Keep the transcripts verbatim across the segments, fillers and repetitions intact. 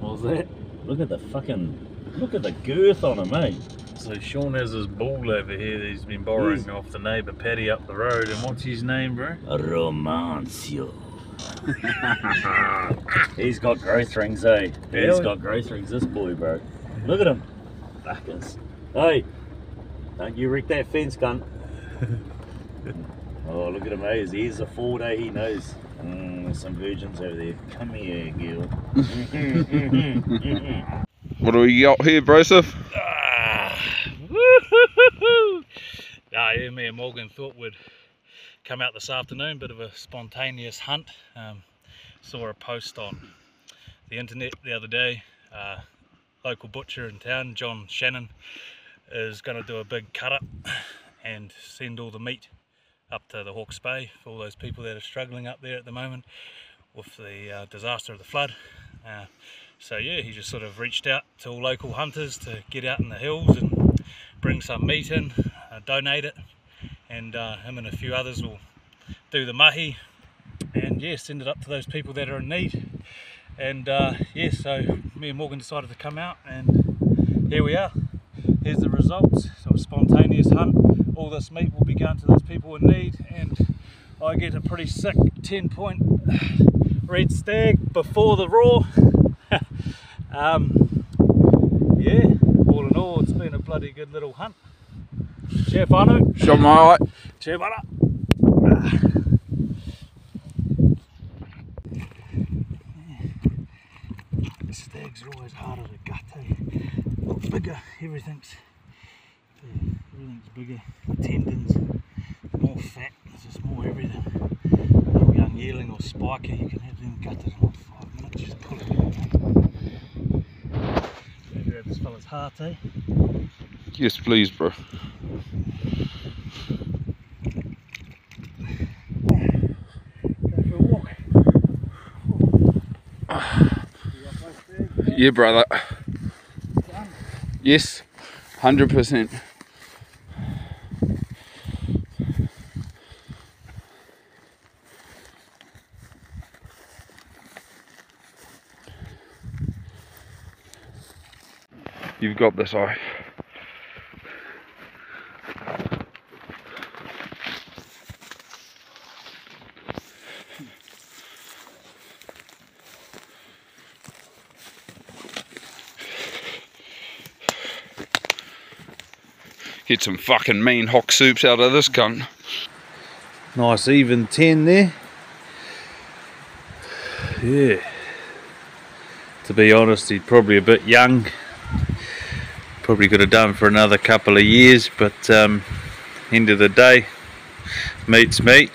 What was that? Look at the fucking, look at the girth on him, eh? So Sean has his bull over here that he's been borrowing yes. off the neighbour Paddy up the road. And what's his name, bro? Romancio. He's got growth rings, eh? He's yeah. got growth rings, this boy, bro. Look at him. Fuckers. Hey, don't you wreck that fence, cunt. Oh, look at him, eh? His ears are forward, eh? He knows. Mm, there's some virgins over there. Come here, girl. What do we got here, Broseph? Ah, woo-hoo-hoo-hoo. Ah, yeah, me and Morgan thought we'd come out this afternoon, bit of a spontaneous hunt. Um, saw a post on the internet the other day. Uh, local butcher in town, John Shannon, is going to do a big cut up and send all the meat up to the Hawke's Bay for all those people that are struggling up there at the moment with the uh, disaster of the flood. Uh, so yeah, he just sort of reached out to all local hunters to get out in the hills and bring some meat in, uh, donate it, and uh, him and a few others will do the mahi and yeah, send it up to those people that are in need. And uh, yeah, so me and Morgan decided to come out, and here we are. Here's the results. So a spontaneous hunt. All this meat will be going to those people in need, and I get a pretty sick ten point red stag before the raw. um, yeah, all in all, it's been a bloody good little hunt. Che whānau. Shot my eye. Che wara. The stags are always harder to gut, eh? Look bigger, everything's, yeah, everything's bigger. Tendons, more fat, there's just more everything. Little young yearling or spiker, you can have them gutted in like five minutes, just pull it out. Grab this fella's heart, eh? Yes, please, bro. Yeah, brother. Yes, one hundred percent. You've got this, eye. Get some fucking mean hock soups out of this cunt. Nice even ten there. Yeah. To be honest, he's probably a bit young. Probably could have done for another couple of years, but um, end of the day, meat's meat.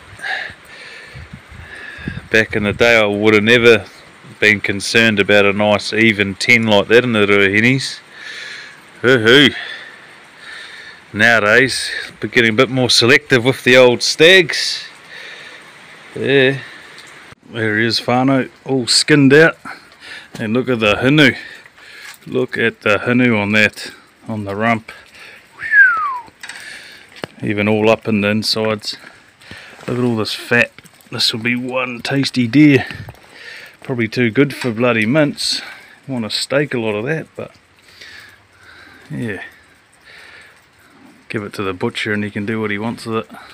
Back in the day, I would have never been concerned about a nice even ten like that in the Ruahenis. Hoo-hoo. Nowadays, we're getting a bit more selective with the old stags. Yeah. There he is, whānau, all skinned out. And look at the hinu. Look at the hinu on that, on the rump. Even all up in the insides. Look at all this fat. This will be one tasty deer. Probably too good for bloody mince. Want to steak a lot of that, but yeah. Give it to the butcher and he can do what he wants with it.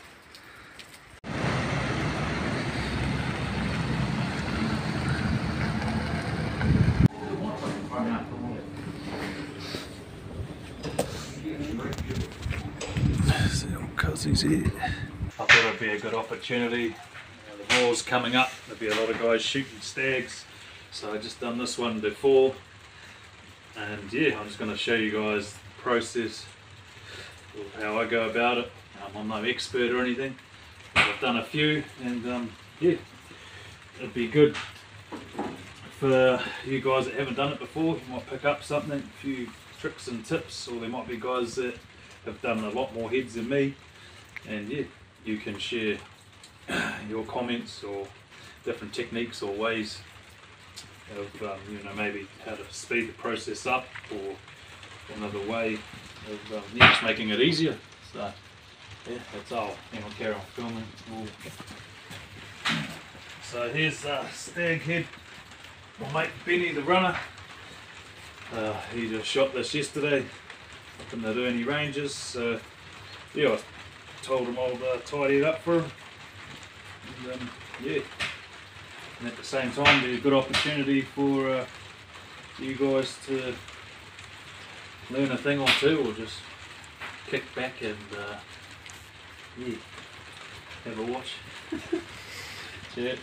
See old Cuzzy's here. I thought it'd be a good opportunity. You know, the raw's coming up, there'll be a lot of guys shooting stags. So I just done this one before. And yeah, I'm just going to show you guys the process, how I go about it. Um, I'm no expert or anything, but I've done a few, and um, yeah, it'd be good for you guys that haven't done it before. You might pick up something, a few tricks and tips, or there might be guys that have done a lot more heads than me, and yeah, you can share your comments or different techniques or ways of um, you know, maybe how to speed the process up, or another way of um, yeah, just making it easier. So yeah, that's all. Then we'll carry on filming. Ooh. So here's uh, stag head my mate Benny the runner, uh, he just shot this yesterday up in the Ernie Ranges, so yeah, I told him I'll uh, tidy it up for him, and um, yeah, and at the same time be a good opportunity for uh, you guys to learn a thing or two, or just kick back and uh, yeah, have a watch. Yeah.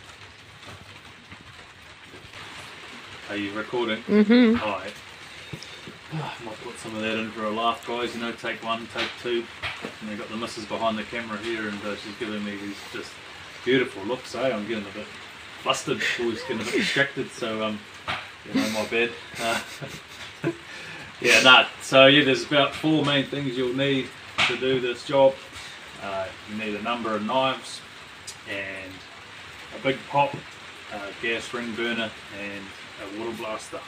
Are you recording? Mm-hmm. Alright. Might put some of that in for a laugh, guys. You know, take one, take two. And they've got the missus behind the camera here, and uh, she's giving me these just beautiful looks. Eh? I'm getting a bit flustered, always getting a bit distracted, so um, you know, my bad. Uh, yeah, nah. So yeah, there's about four main things you'll need to do this job. Uh, you need a number of knives and a big pot, a gas ring burner, and a water blaster.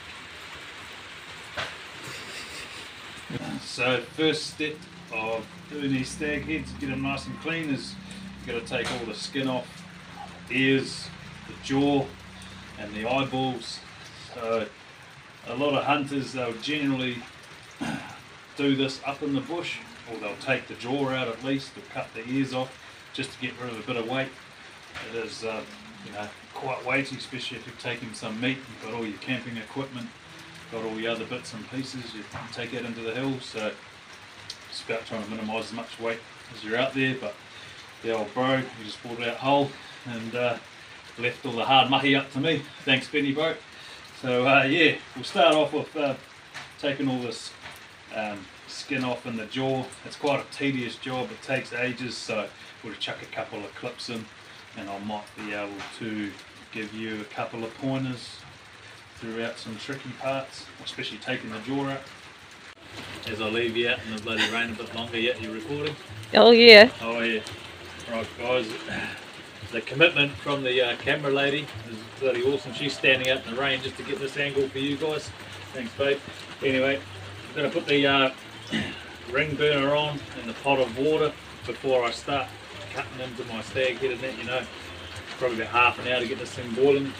So first step of doing these stag heads, get them nice and clean, is you've got to take all the skin off, the ears, the jaw and the eyeballs. So a lot of hunters, they'll generally do this up in the bush, or they'll take the jaw out at least, or cut the ears off just to get rid of a bit of weight. It is uh, you know, quite weighty, especially if you're taking some meat. You've got all your camping equipment, got all the other bits and pieces, you take that into the hills, so it's about trying to minimise as much weight as you're out there. But the old bro, he just brought it out whole and uh, left all the hard mahi up to me. Thanks Benny bro. So uh, yeah, we'll start off with uh, taking all this um, skin off in the jaw. It's quite a tedious job, it takes ages, so we'll chuck a couple of clips in and I might be able to give you a couple of pointers throughout some tricky parts, especially taking the jaw out. As I leave you out in the bloody rain a bit longer, yet you're recording? Oh yeah. Oh yeah. Right guys, the commitment from the uh, camera lady is bloody awesome. She's standing out in the rain just to get this angle for you guys. Thanks babe. Anyway, I'm going to put the uh, ring burner on in the pot of water before I start cutting into my stag head and that, you know. Probably about half an hour to get this thing boiling.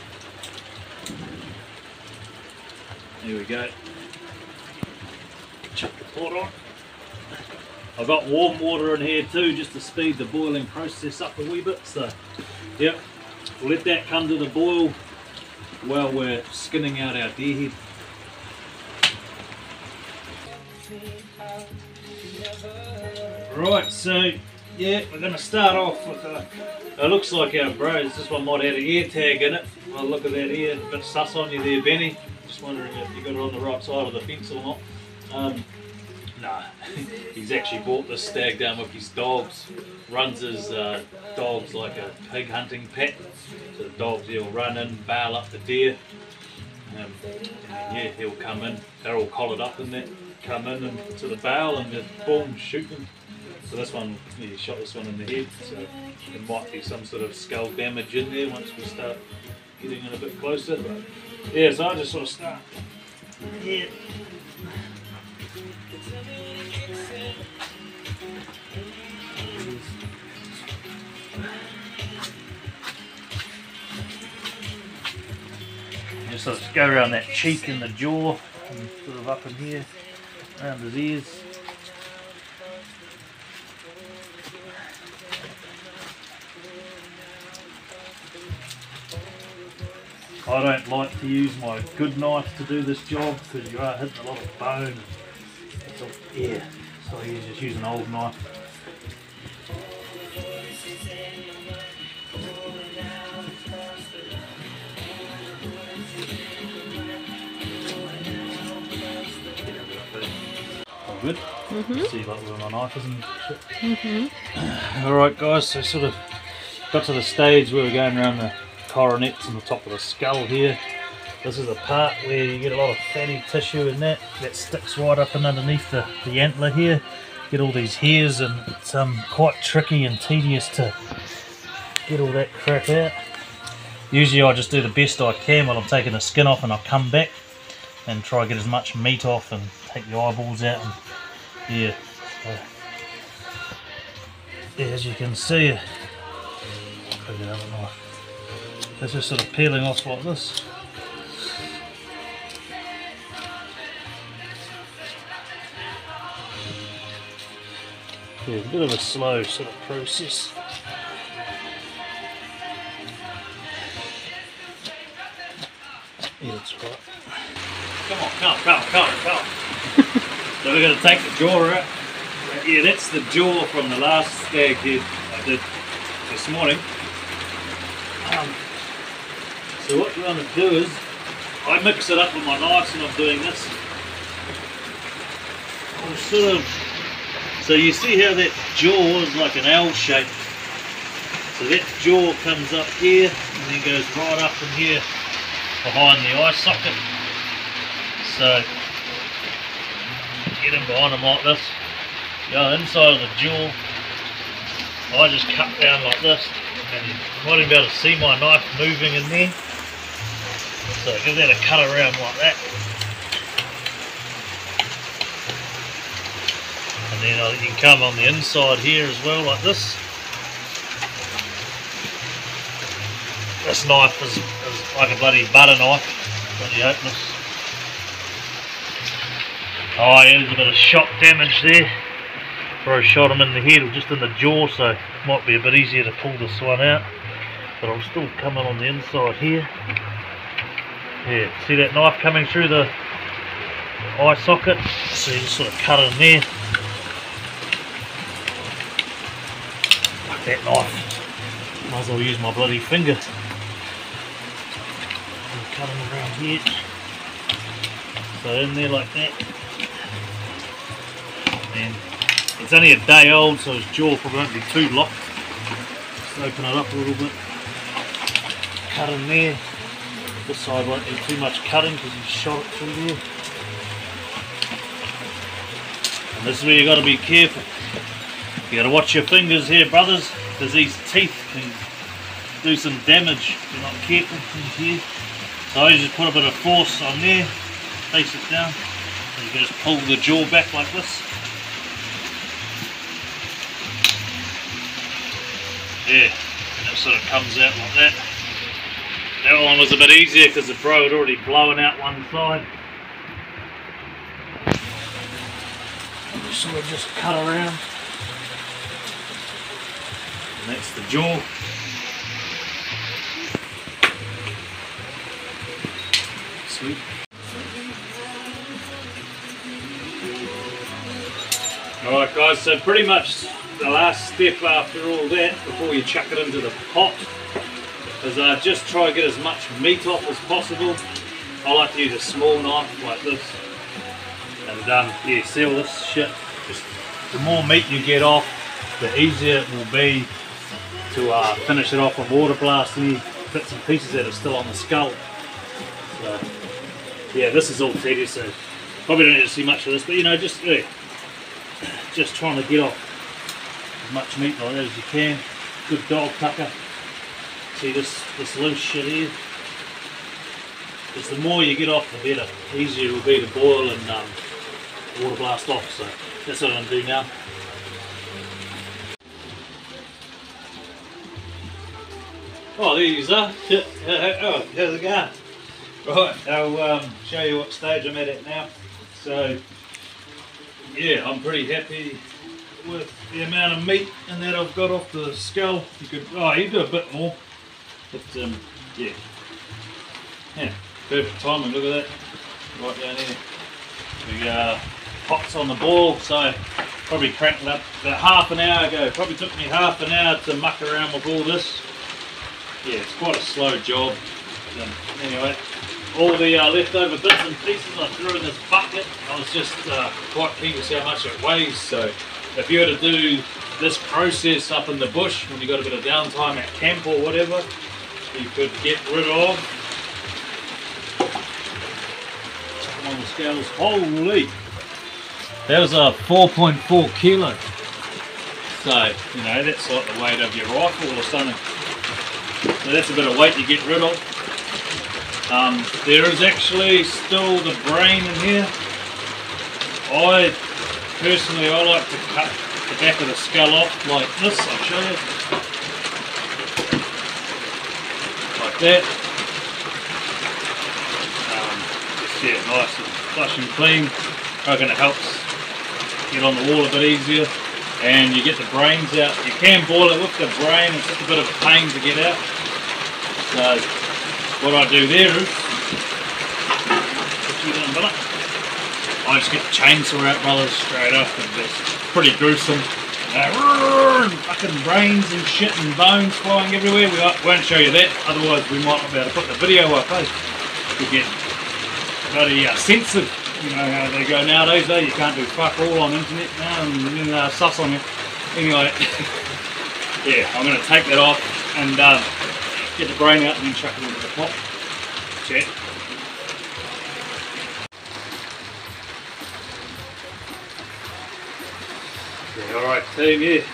There we go. Chuck the pot on. I've got warm water in here too, just to speed the boiling process up a wee bit. So, yep, we'll let that come to the boil while we're skinning out our deer head. Right, so yeah, we're going to start off with a, it looks like our bros, this one might have an ear tag in it. Well, look at that ear, a bit sus on you there Benny. Just wondering if you got it on the right side of the fence or not. Um, nah, he's actually bought this stag down with his dogs. Runs his uh, dogs like a pig hunting pet. So the dogs, he'll run in, bail up the deer. Um, and yeah, he'll come in, they're all collared up in that, come in and to the bail and just boom, shoot them. So this one, yeah, he shot this one in the head, so there might be some sort of skull damage in there once we start getting in a bit closer. But yeah, so I just sort of start here. Just sort of go around that cheek and the jaw, and sort of up in here, around his ears. I don't like to use my good knife to do this job because you are hitting a lot of bone. It's all, yeah, so I just use an old knife. All good? Mm-hmm. See like where my knife is and shit. Mm-hmm. Alright guys, so sort of got to the stage where we're going around the coronets on the top of the skull here. This is a part where you get a lot of fatty tissue in that, that sticks right up and underneath the, the antler here. Get all these hairs and it's um, quite tricky and tedious to get all that crap out. Usually I just do the best I can while I'm taking the skin off, and I'll come back and try to get as much meat off and take the eyeballs out. And yeah, so, yeah, as you can see, this is sort of peeling off like this. Yeah, it's a bit of a slow sort of process. Yeah, that's right. Come on, come, come, come, come. So we're going to take the jaw out. Yeah, that's the jaw from the last stag head I did this morning. Um, so what we're going to do is, I mix it up with my knives and I'm doing this. I'll sort of, so you see how that jaw is like an L shape. So that jaw comes up here and then goes right up in here behind the eye socket. So get in behind them like this. Go inside of the jaw. I just cut down like this, and you might even be able to see my knife moving in there. So give that a cut around like that. And then uh, you can come on the inside here as well, like this. This knife is, is like a bloody butter knife when you open this. Oh yeah, there's a bit of shock damage there. Probably shot him in the head or just in the jaw, so it might be a bit easier to pull this one out. But I'm still coming on the inside here. Yeah, see that knife coming through the eye socket? So you just sort of cut in there. Like that knife. Might as well use my bloody finger. And cut him around here. So in there like that. And it's only a day old, so his jaw probably won't be too locked. Just open it up a little bit. Cut in there. This side won't need too much cutting because you shot it through there. And this is where you got to be careful. You got to watch your fingers here, brothers, because these teeth can do some damage if you're not careful in here. So you just put a bit of force on there, face it down, and you can just pull the jaw back like this. Yeah, and it sort of comes out like that. That one was a bit easier because the bro had already blown out one side. And you sort of just cut around. And that's the jaw. Sweet. Alright guys, so pretty much the last step after all that, before you chuck it into the pot, is uh, just try to get as much meat off as possible. I like to use a small knife like this. And um, yeah, see all this shit? Just the more meat you get off, the easier it will be to uh, finish it off on water blast any bits and pieces that are still on the skull. So yeah, this is all tedious, so probably don't need to see much of this, but you know, just yeah, just trying to get off as much meat like that as you can. Good dog tucker. See this, this loose shit here? Because the more you get off, the better. The easier it will be to boil and um, water blast off. So that's what I'm going to do now. Oh, there you are. Oh, how's it going? Right, I'll um, show you what stage I'm at at now. So, yeah, I'm pretty happy with the amount of meat and that I've got off the skull. You could, oh, you do a bit more. But um, yeah, yeah, perfect timing. Look at that, right down here. The uh, pot's on the boil, so probably cracked it up about half an hour ago. Probably took me half an hour to muck around with all this. Yeah, it's quite a slow job. Um, anyway, all the uh, leftover bits and pieces I threw in this bucket. I was just uh, quite keen to see how much it weighs. So if you were to do this process up in the bush when you got a bit of downtime at camp or whatever, you could get rid of. Chuck them on the scales. Holy! That was a four point four kilo. So, you know, that's like the weight of your rifle or something. So that's a bit of weight to get rid of. Um, there is actually still the brain in here. I personally, I like to cut the back of the skull off like this. I'll show you. Like that. Um, just yeah, nice and flush and clean. I reckon it helps get on the wall a bit easier. and you get the brains out. You can boil it with the brain, it's just a bit of a pain to get out. So what I do there is, I just get the chainsaw out, brother, straight up, and it's pretty gruesome. Uh, fucking brains and shit and bones flying everywhere. We won't show you that, otherwise we might not be able to put the video up, eh? We get bloody uh, censored. You know how they go nowadays, though. You can't do fuck all on the internet now and then uh, sus on you. Anyway, yeah, I'm going to take that off and uh, get the brain out and then chuck it into the pot. Check. Yeah, alright team, yeah.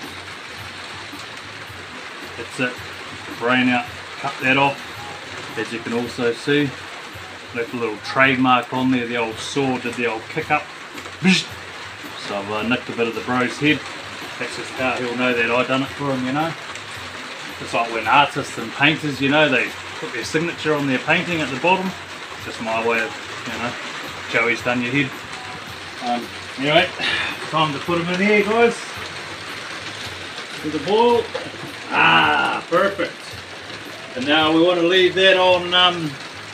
That's it. Brain out, cut that off. As you can also see, left a little trademark on there, the old saw did the old kick up. So I've uh, nicked a bit of the bro's head. That's just how he'll know that I done it for him, you know. It's like when artists and painters, you know, they put their signature on their painting at the bottom. It's just my way of, you know, Joey's done your head. Um, anyway, time to put them in here, guys. To the boil. Ah, perfect. And now we want to leave that on, um,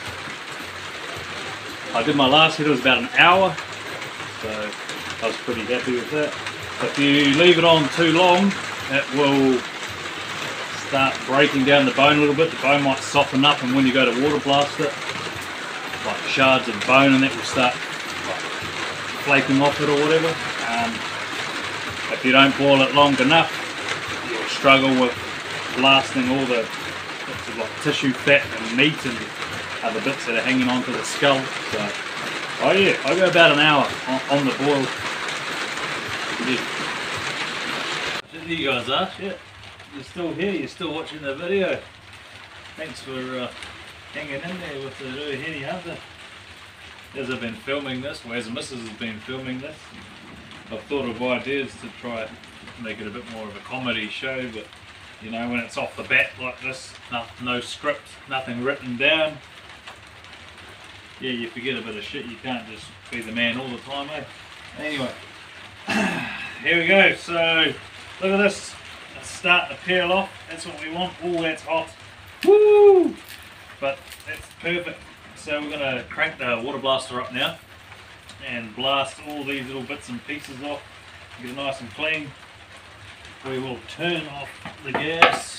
I did my last hit, it was about an hour. So I was pretty happy with that. If you leave it on too long, it will start breaking down the bone a little bit. The bone might soften up, and when you go to water blast it, like shards of bone and that will start like, flaking off it or whatever. Um, if you don't boil it long enough, you'll struggle with blasting all the bits of like tissue, fat and meat and other bits that are hanging onto the skull. So, oh yeah, I go about an hour on, on the boil. Yeah. There you guys are, yeah. You're still here, you're still watching the video. Thanks for uh, hanging in there with the Rua Heri Hunter. As I've been filming this, well, as the missus has been filming this, I've thought of ideas to try make it a bit more of a comedy show, but you know, when it's off the bat like this, no, no script, nothing written down, yeah, you forget a bit of shit. You can't just be the man all the time, eh? Anyway, here we go. So look at this. It's starting to peel off. That's what we want. Oh, that's hot. Woo! But that's perfect. So we're going to crank the water blaster up now and blast all these little bits and pieces off. Get it nice and clean. We will turn off the gas.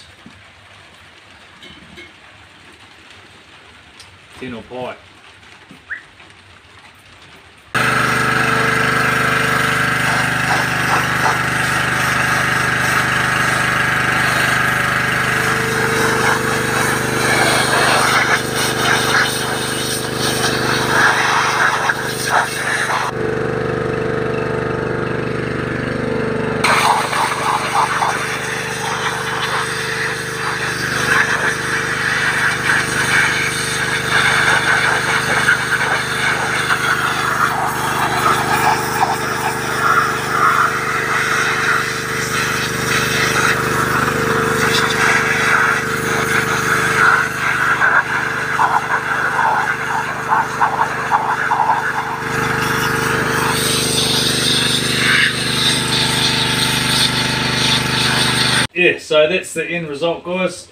Tin or pie. Yeah, so that's the end result, guys.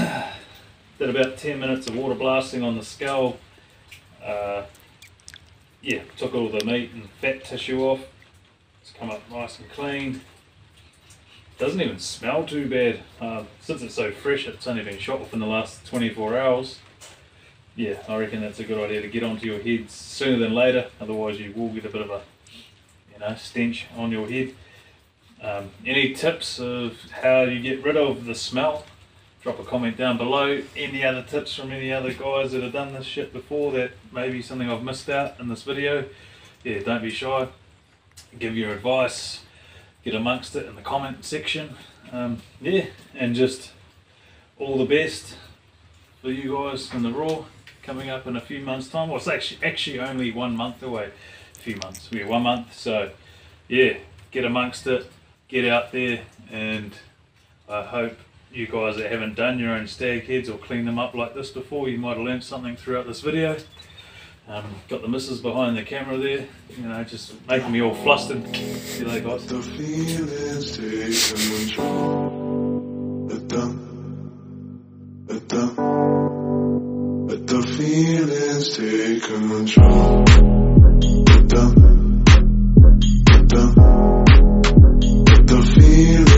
Did about ten minutes of water blasting on the skull. Uh, yeah, took all the meat and fat tissue off. It's come up nice and clean. Doesn't even smell too bad. Uh, since it's so fresh, it's only been shot within the last twenty-four hours. Yeah, I reckon that's a good idea to get onto your head sooner than later. Otherwise you will get a bit of a, you know, stench on your head. Um, any tips of how you get rid of the smell? Drop a comment down below. Any other tips from any other guys that have done this shit before that maybe something I've missed out in this video? Yeah, don't be shy. Give your advice. Get amongst it in the comment section. Um, yeah, and just all the best for you guys in the Raw coming up in a few months' time. Well, it's actually, actually only one month away. A few months. We're one month, so yeah, get amongst it. Get out there, and I hope you guys that haven't done your own stag heads or cleaned them up like this before, you might have learned something throughout this video. Um, got the missus behind the camera there, you know, just making me all flustered. See they got. The feelings taking control. Let them, let them, let the feelings take control. Let them, let them, let the feelings.